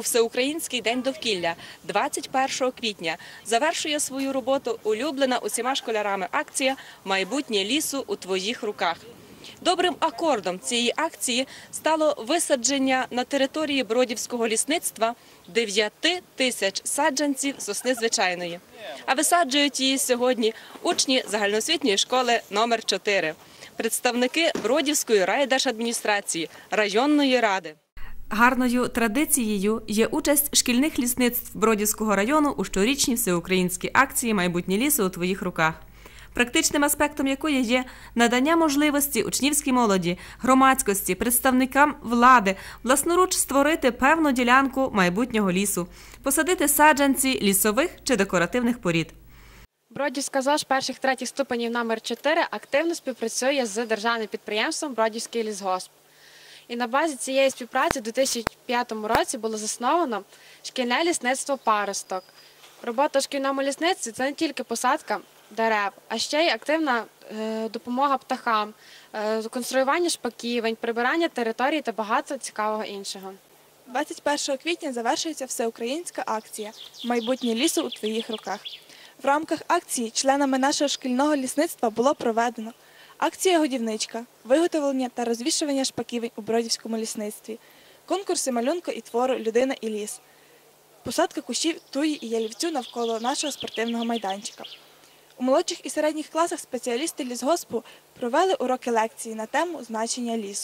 у Всеукраїнський день довкілля 21 квітня завершує свою роботу улюблена усіма школярами акція «Майбутнє лісу у твоїх руках». Добрим акордом цієї акції стало висадження на території Бродівського лісництва 9 тисяч саджанців сосни звичайної. А висаджують її сьогодні учні загальноосвітньої школи номер 4, представники Бродівської райдержадміністрації, районної ради. Гарною традицією є участь шкільних лісництв Бродівського району у щорічній всеукраїнській акції «Майбутнє лісу у твоїх руках», практичним аспектом якої є надання можливості учнівській молоді, громадськості, представникам влади власноруч створити певну ділянку майбутнього лісу, посадити саджанці лісових чи декоративних порід. Бродівська ЗОЖ перших-третіх ступенів номер 4 активно співпрацює з державним підприємством «Бродівський лісгосп». І на базі цієї співпраці у 2005 році було засновано шкільне лісництво «Паросток». Робота в шкільному лісництві – це не тільки посадка дерев, а ще й активна допомога птахам, конструювання шпаківень, прибирання території та багато цікавого іншого. 21 квітня завершується всеукраїнська акція «Майбутнє лісу у твоїх руках». В рамках акції членами нашого шкільного лісництва було проведено акція «Годівничка», виготовлення та розвішування шпаківень у Бродівському лісництві, конкурси малюнка і твору «Людина і ліс», посадка кущів туї і ялівцю навколо нашого спортивного майданчика. У молодших і середніх класах спеціалісти лісгоспу провели уроки лекції на тему значення лісу.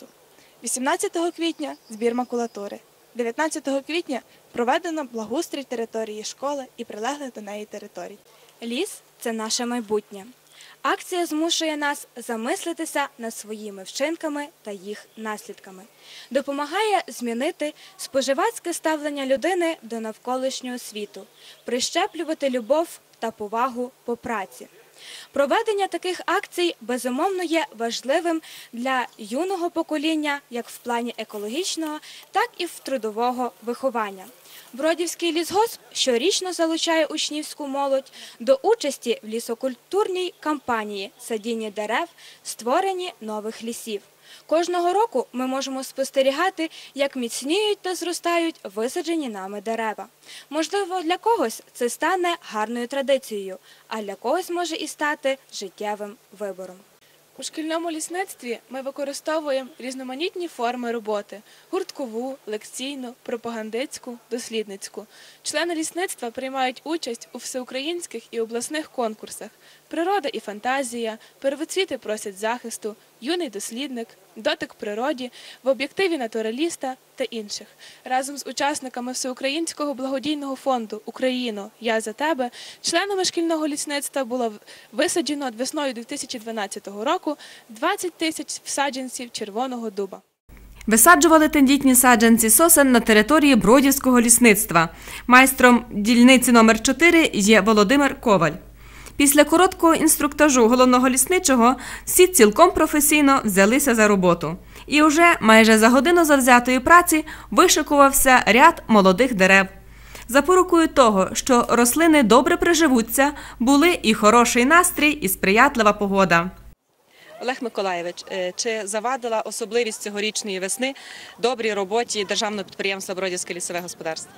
18 квітня – збір макулатури. 19 квітня проведено благоустрій території школи і прилеглих до неї територій. Ліс – це наше майбутнє. Акція змушує нас замислитися над своїми вчинками та їх наслідками. Допомагає змінити споживацьке ставлення людини до навколишнього світу, прищеплювати любов та повагу по праці. Проведення таких акцій, безумовно, є важливим для юного покоління як в плані екологічного, так і в трудового виховання. Бродівський лісгосп щорічно залучає учнівську молодь до участі в лісокультурній кампанії «Садіння дерев, створенні нових лісів». Кожного року ми можемо спостерігати, як міцніють та зростають висаджені нами дерева. Можливо, для когось це стане гарною традицією, а для когось може і стати життєвим вибором. У шкільному лісництві ми використовуємо різноманітні форми роботи – гурткову, лекційну, пропагандистську, дослідницьку. Члени лісництва приймають участь у всеукраїнських і обласних конкурсах «Природа і фантазія», «Первоцвіти просять захисту», «Юний дослідник», «Дотик природі», «В об'єктиві натураліста» та інших. Разом з учасниками Всеукраїнського благодійного фонду «Україно, я за тебе» членами шкільного лісництва було висаджено весною 2012 року 20 тисяч саджанців червоного дуба. Висаджували тендітні саджанці сосен на території Бродівського лісництва. Майстром дільниці номер 4 є Володимир Коваль. Після короткого інструктажу головного лісничого всі цілком професійно взялися за роботу. І вже майже за годину завзятої праці вишикувався ряд молодих дерев. Запорукою того, що рослини добре приживуться, були і хороший настрій, і сприятлива погода. Олег Миколаєвич, чи завадила особливість цьогорічної весни добрій роботі державного підприємства «Бродівське лісове господарство»?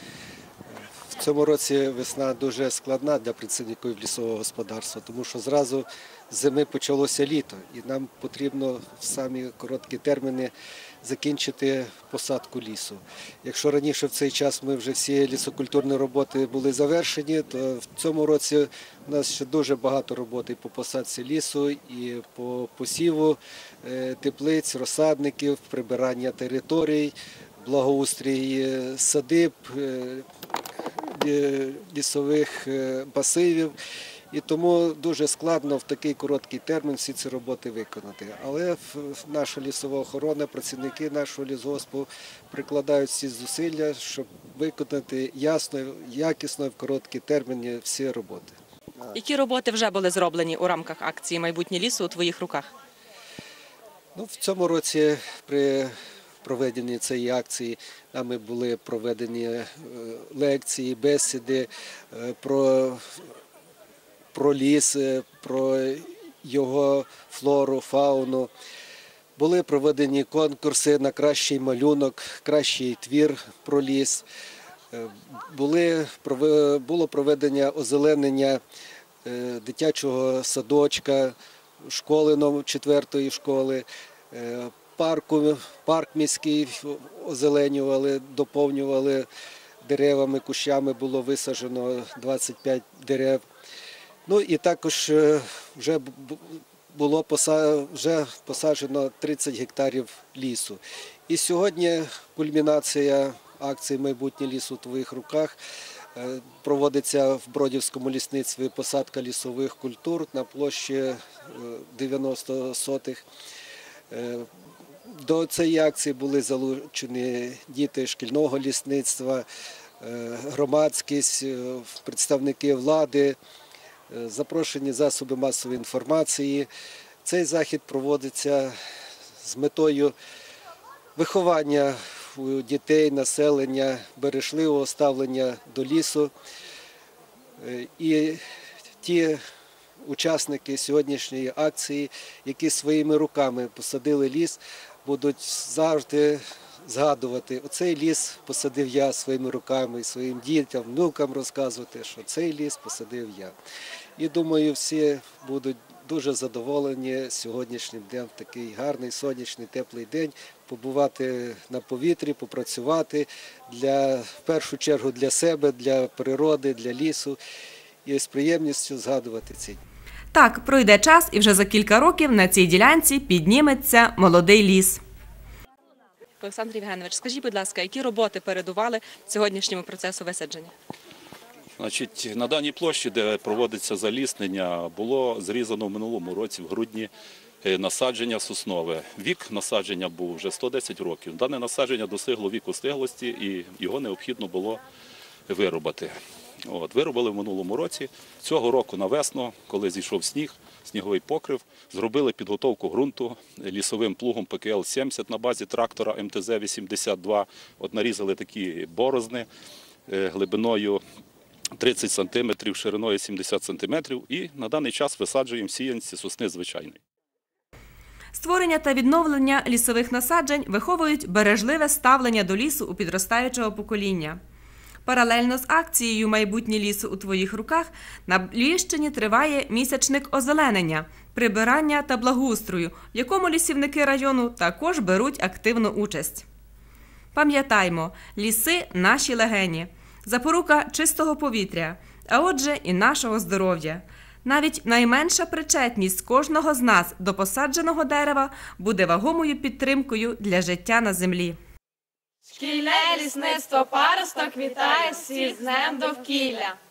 В цьому році весна дуже складна для працівників лісового господарства, тому що зразу з зими почалося літо, і нам потрібно в самі короткі терміни закінчити посадку лісу. Якщо раніше в цей час ми вже всі лісокультурні роботи були завершені, то в цьому році у нас ще дуже багато роботи по посадці лісу і по посіву теплиць, розсадників, прибирання територій, благоустрій садиб, лісових масивів. І тому дуже складно в такий короткий термін всі ці роботи виконати. Але наша лісова охорона, працівники нашого лісгоспу прикладають всі зусилля, щоб виконати ясно, якісно в короткі терміни всі роботи. Які роботи вже були зроблені у рамках акції «Майбутнє лісу у твоїх руках»? В цьому році при проведенні цієї акції нами були проведені лекції, бесіди про ліс, про його флору, фауну. Були проведені конкурси на кращий малюнок, кращий твір про ліс. Було проведення озеленення дитячого садочка, школи 4-ї школи, парк міський озеленювали, доповнювали деревами, кущами було висаджено 25 дерев. Ну і також вже посаджено 30 гектарів лісу. І сьогодні кульмінація акції «Майбутнє ліс у твоїх руках» проводиться в Бродівському лісництві посадка лісових культур на площі 90 сотих. До цієї акції були залучені діти шкільного лісництва, громадськість, представники влади, запрошені засоби масової інформації. Цей захід проводиться з метою виховання у дітей, населення, бережливого ставлення до лісу. І ті учасники сьогоднішньої акції, які своїми руками посадили ліс, будуть завжди згадувати, оцей ліс посадив я своїми руками, і своїм дітям, внукам розказувати, що цей ліс посадив я. І думаю, всі будуть дуже задоволені сьогоднішнім днем, в такий гарний, сонячний, теплий день, побувати на повітрі, попрацювати в першу чергу для себе, для природи, для лісу і з приємністю згадувати ці. Так, пройде час і вже за кілька років на цій ділянці підніметься молодий ліс. Олександр Євгенович, скажіть, будь ласка, які роботи передували сьогоднішньому процесу висадження? Значить, на даній площі, де проводиться заліснення, було зрізано в минулому році, в грудні, насадження соснове. Вік насадження був вже 110 років. Дане насадження досягло віку стиглості і його необхідно було вирубати. Вирубали в минулому році. Цього року на весну, коли зійшов сніг, сніговий покрив, зробили підготовку ґрунту лісовим плугом ПКЛ-70 на базі трактора МТЗ-82. Нарізали такі борозни глибиною 30 см, шириною 70 см і на даний час висаджуємо сіянці сосни звичайної. Створення та відновлення лісових насаджень виховують бережливе ставлення до лісу у підростаючого покоління. Паралельно з акцією «Майбутнє лісу у твоїх руках» на Львівщині триває місячник озеленення, прибирання та благоустрою, в якому лісівники району також беруть активну участь. Пам'ятаймо, ліси – наші легені, запорука чистого повітря, а отже і нашого здоров'я. Навіть найменша причетність кожного з нас до посадженого дерева буде вагомою підтримкою для життя на землі. Шкільне лісництво «Паросток» вітає всіх з Днем довкілля!